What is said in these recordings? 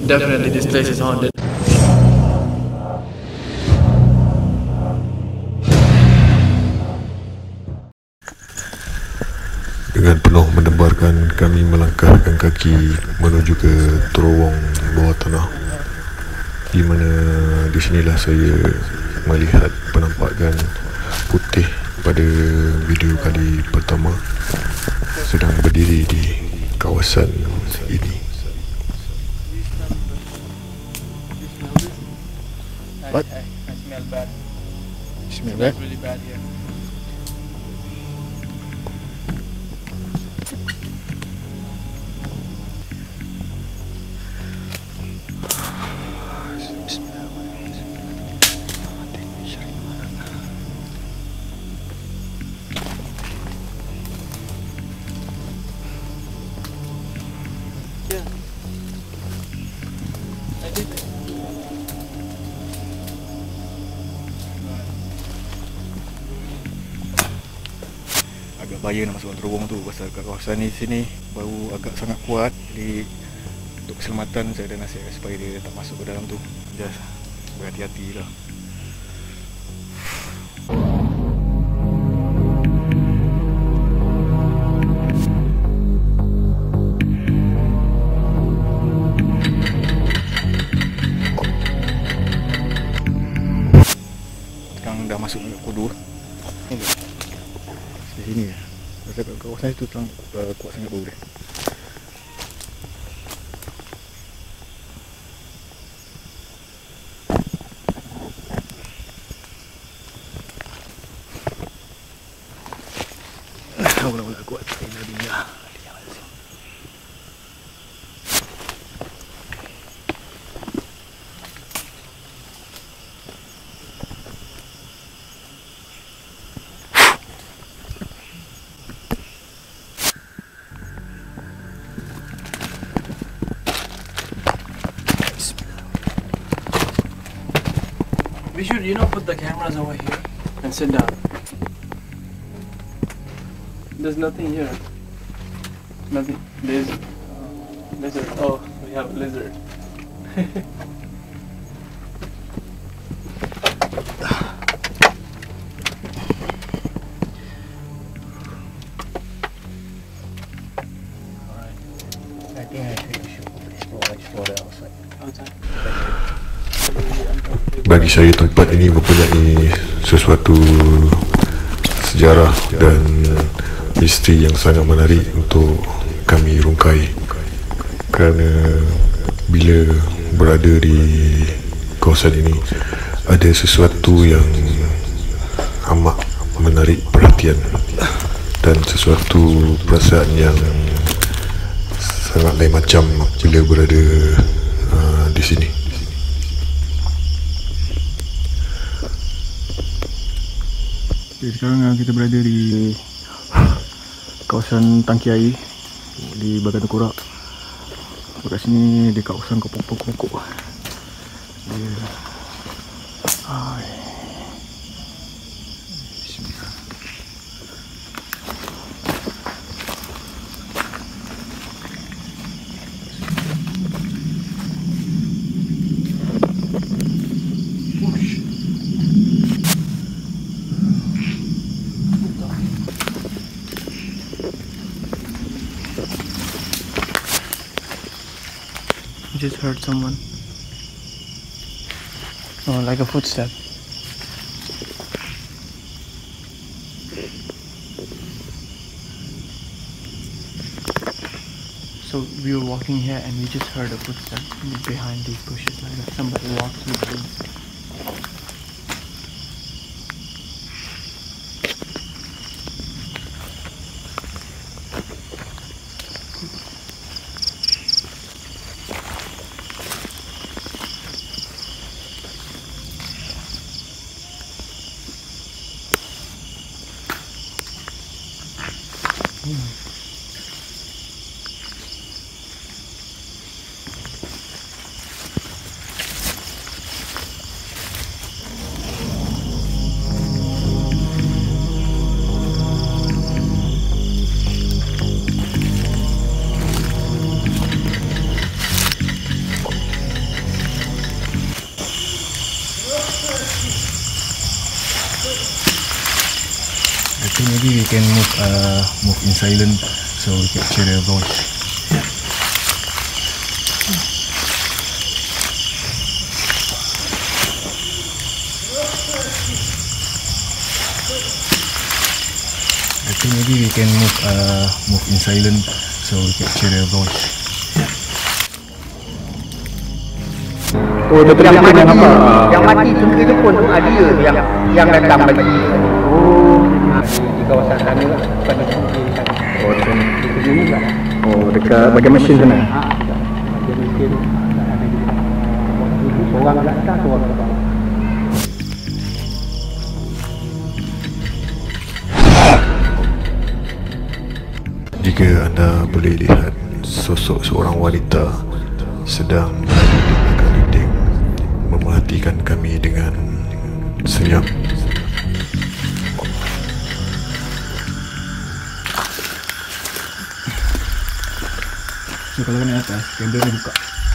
Definitely this place is haunted. Dengan penuh mendebarkan, kami melangkahkan kaki menuju ke terowong bawah tanah, di mana di sinilah saya melihat penampakan putih pada video kali pertama sedang berdiri di kawasan ini. What? I smell bad. Smell bad? Really bad here. Agak bahaya nak masuk terowong tu pasal kat kawasan ni sini bau agak sangat kuat. Jadi untuk keselamatan saya dah nasihatkan supaya dia tak masuk ke dalam tu. Just berhati-hati lah. Sekarang dah masuk ke Kudu. Di sini ya. Rasa kat kawasan itu terang kuat sangat bau dia. Mula-mula kuat. Alhamdulillah. We should, put the cameras over here and sit down. There's nothing here. Nothing. There's lizard. Oh, we have a lizard. Alright. I think we should explore the outside. Bagi saya tempat ini mempunyai sesuatu sejarah dan misteri yang sangat menarik untuk kami rungkai, kerana bila berada di kawasan ini ada sesuatu yang amat menarik perhatian dan sesuatu perasaan yang sangat lain macam bila berada di sini. Okay, sekarang kita berada di kawasan tangki air di bahagian Kurak. Kat sini di kawasan pokok-pokok. Just heard someone. Oh, like a footstep. So we were walking here and we just heard a footstep behind these bushes, like if somebody walked through the woods. think maybe we can move in silent so we capture the voice. I think maybe we can move in silent so we capture the voice. Oh, yang mati sungguh itu pun ada yang datang bagi. Oh, di kawasan sana lah, pada sini. Oh, di sini lah. Oh, dekat bagian mesin sana. Bagian mesin ada seorang kat atas, seorang kat bawah. Jika anda boleh lihat sosok seorang wanita sedang berada di belakang dinding memerhatikan kami dengan senyap. So kalau naik atas, kamera buka.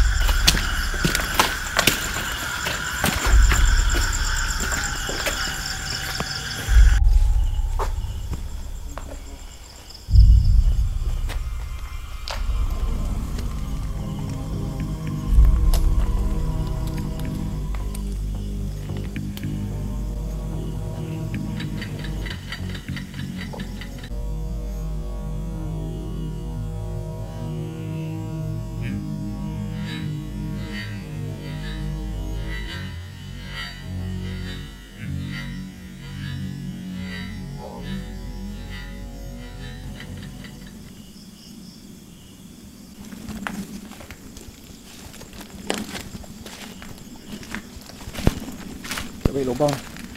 Baik lubang.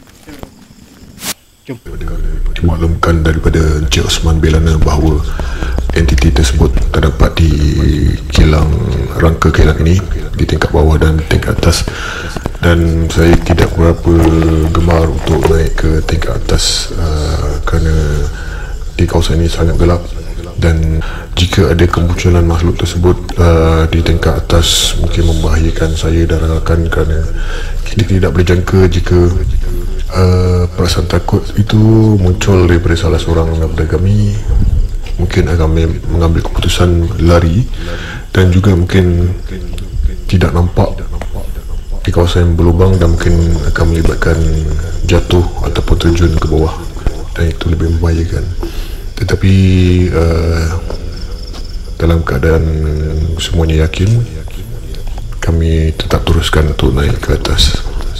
Jom. Dimaklumkan daripada Encik Osman Belana bahawa entiti tersebut terdapat di kilang rangka kilang ini di tingkat bawah dan tingkat atas, dan saya tidak berapa gemar untuk naik ke tingkat atas kerana di kawasan ini sangat gelap, dan jika ada kemunculan makhluk tersebut di tingkat atas mungkin membahayakan saya dan rakan, kerana kita tidak boleh jangka jika perasaan takut itu muncul daripada salah seorang daripada kami, mungkin akan mengambil keputusan lari dan juga mungkin tidak nampak di kawasan yang berlubang dan mungkin akan melibatkan jatuh ataupun terjun ke bawah, dan itu lebih membahayakan. Tetapi dalam keadaan semuanya yakin, kami tetap teruskan untuk naik ke atas.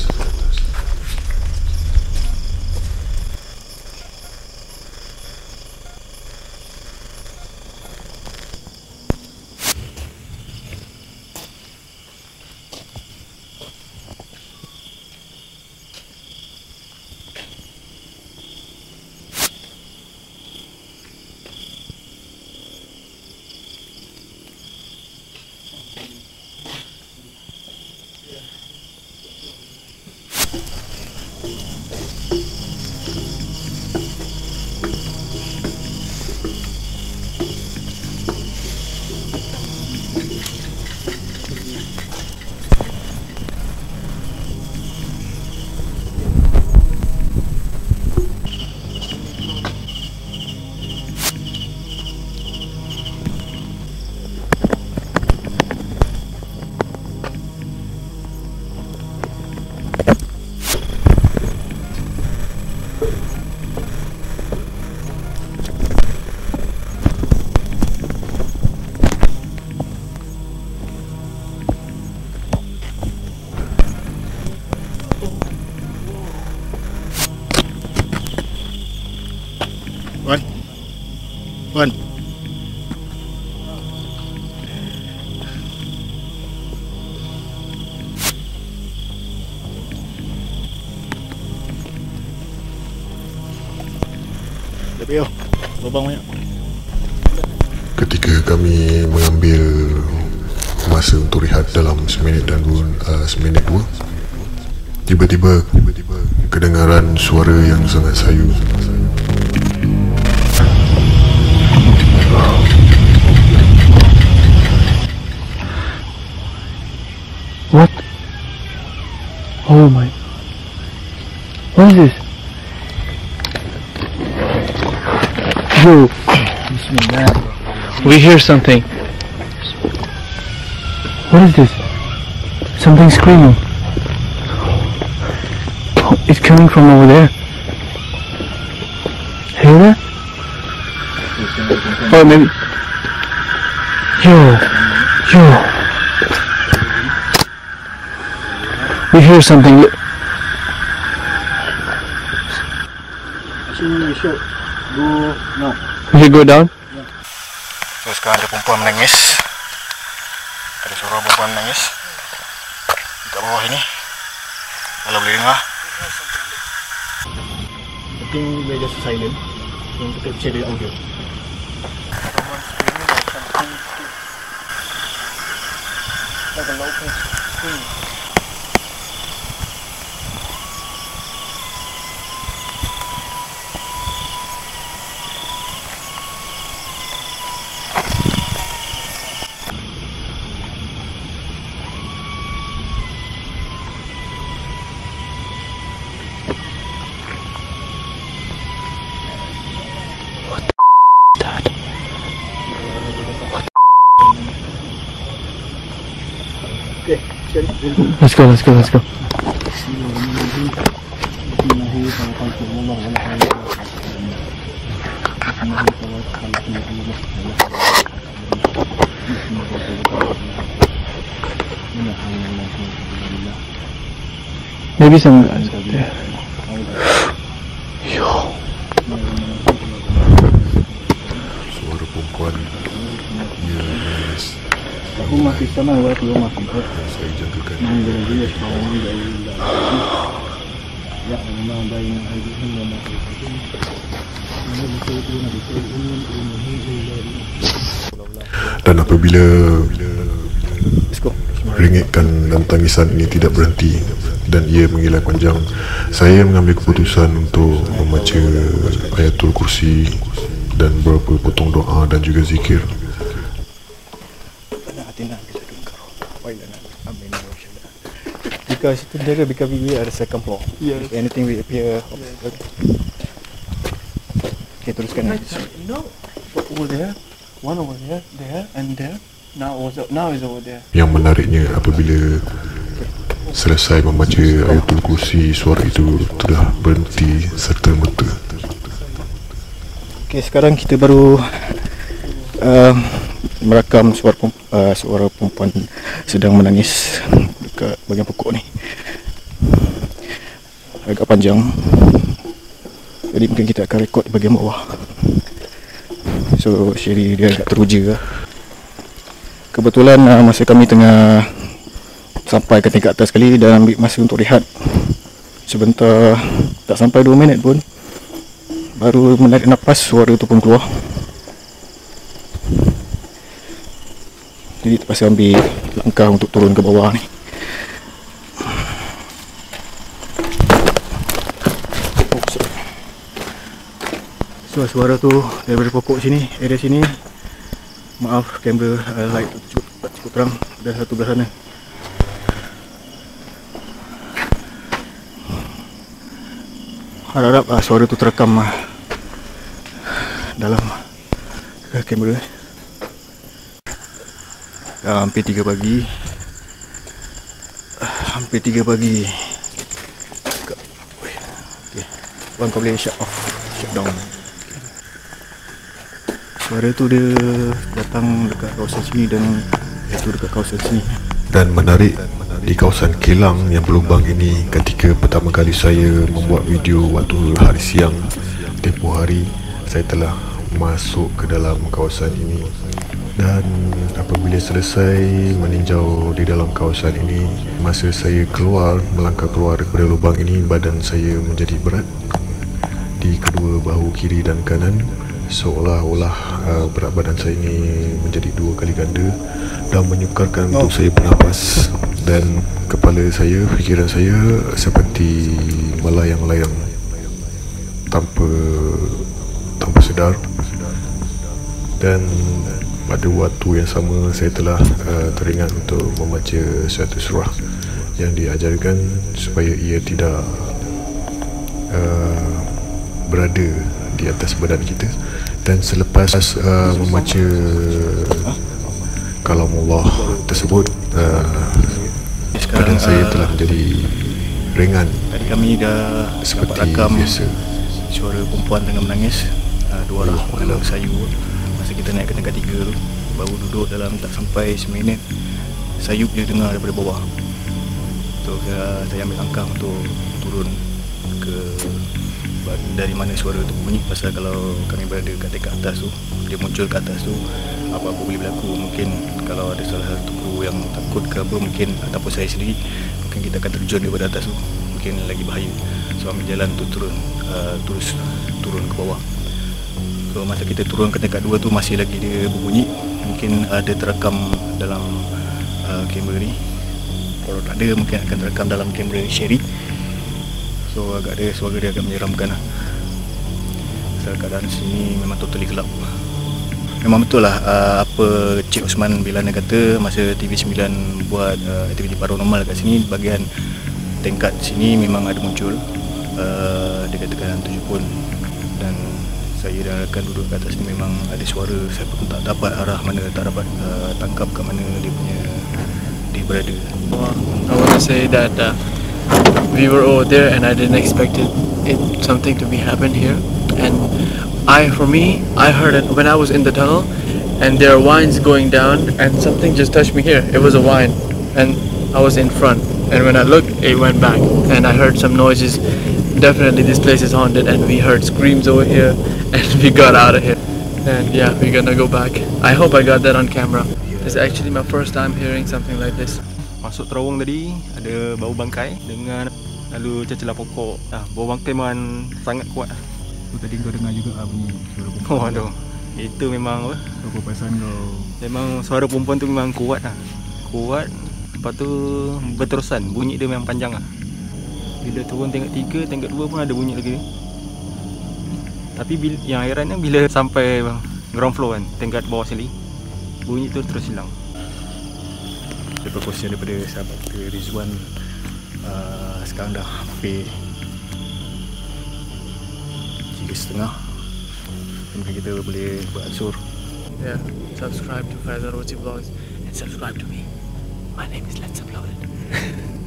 Wan. Lebih lubang banyak. Ketika kami mengambil masa untuk rehat dalam seminit 2, tiba-tiba kedengaran suara yang sangat sayu. What? Oh my. What is this? Yo, we hear something. What is this? Something screaming. Oh, it's coming from over there. Hear that? Oh, maybe. Yo. We hear something. We should go down. So sekarang ada perempuan menangis. Ada seorang perempuan menangis dekat bawah ini. Kalau boleh dengar. I think we're just silent. Don't capture the audio. Like a local scream. Let's go. Maybe some guys up there. Yo. Suara perempuan. Yes. Aku masih sama waktu masih. Saya jagakan. Dia sekarang ni ya memang bayi hari ini Dan apabila ringikan dan tangisan ini tidak berhenti dan ia mengilang panjang, saya mengambil keputusan untuk membaca ayatul kursi dan beberapa potong doa dan juga zikir. Because because we are the second floor. Yes. If anything will appear. Okay, teruskan. You know, over there, one over there, and there. Now is over there. Yang menariknya apabila selesai membaca ayatul kursi, suara itu telah berhenti serta merta. Okay, sekarang kita baru merakam suara perempuan sedang menangis dekat bahagian pokok ni. Agak panjang, jadi mungkin kita akan rekod di bahagian bawah. So Sherry dia agak teruja lah. Kebetulan masa kami tengah sampai ke tingkat atas sekali dan ambil masa untuk rehat sebentar, tak sampai 2 minit pun baru menarik nafas, suara tu pun keluar. Jadi terpaksa ambil langkah untuk turun ke bawah ni. So suara tu daripada pokok sini, area sini. Maaf kamera light cukup terang, dan satu belah sana. Harap suara tu terekam dalam kamera. Hampir 3 pagi. Hampir 3 pagi. Okay. Bang, kau boleh shut down. Suara tu dia datang dekat kawasan sini dan itu dekat kawasan sini. Dan menarik, di kawasan kilang yang berlubang ini, ketika pertama kali saya membuat video waktu hari siang tempoh hari, saya telah masuk ke dalam kawasan ini. Dan apabila selesai meninjau di dalam kawasan ini, masa saya melangkah keluar daripada lubang ini, badan saya menjadi berat di kedua bahu kiri dan kanan, seolah-olah berat badan saya ini menjadi 2 kali ganda dan menyukarkan untuk saya bernafas, dan kepala saya, fikiran saya seperti melayang-layang tanpa sedar. Dan pada waktu yang sama saya telah teringat untuk membaca satu surah yang diajarkan supaya ia tidak berada di atas badan kita, Dan selepas membaca kalam Allah tersebut, badan saya telah menjadi ringan. Tadi kami dah seperti rakam biasa. Suara perempuan tengah menangis, dua arah dalam sayu. Masa kita naik ke tingkat 3 tu, baru duduk dalam tak sampai seminit, sayup dia dengar daripada bawah. So saya ambil langkah untuk turun ke dari mana suara tu bunyi. Pasal kalau kami berada kat tingkat atas tu, dia muncul ke atas tu, apa-apa boleh berlaku. Mungkin kalau ada salah satu kru yang takut ke apa, mungkin ataupun saya sendiri, mungkin kita akan terjun daripada atas tu, mungkin lagi bahaya. So ambil jalan tu turun, terus turun ke bawah. So masa kita turun ke tingkat 2 tu masih lagi dia berbunyi. Mungkin ada terekam dalam kamera ni. Kalau tak ada, mungkin akan terekam dalam kamera Sherry. So agak ada suara dia agak menyeramkan lah. Pasal keadaan sini memang totally gelap. Memang betul lah apa Cik Osman Bilana kata masa TV9 buat aktiviti paranormal kat sini. Bahagian tingkat sini memang ada muncul dia katakan hantu Jepun. Dan saya dan rakan duduk kat atas ni memang ada suara. Saya pun tak dapat arah mana, tak dapat tangkap kat mana dia punya dia berada. I want to say that we were over there and I didn't expect something to be happen here. And for me, I heard it when I was in the tunnel, and there are vines going down, and something just touched me here. It was a vine, and I was in front. And when I looked, it went back, and I heard some noises. Definitely, this place is haunted, and we heard screams over here, and we got out of here. And yeah, we're gonna go back. I hope I got that on camera. It's actually my first time hearing something like this. Masuk terowong tadi ada bau bangkai dengan lalu celah pokok. Bau bangkai memang sangat kuat. So, tadi kau dengar juga bunyi suara perempuan. Oh aduh. Itu memang apa? Apa perasaan kau? Memang suara perempuan tu memang kuat lah. Kuat. Lepas tu berterusan. Bunyi dia memang panjang lah. Bila turun tingkat 3, tingkat 2 pun ada bunyi lagi. Tapi yang hairannya bila sampai ground floor kan, tingkat bawah sekali, bunyi tu terus hilang. Perkongsian daripada sahabat kita Rizwan, sekarang dah hampir 3:30. Mungkin kita boleh beransur. Yeah, subscribe to ᴿᴱᴬᴸ vlogs and subscribe to me. My name is LETZUPLOADIT.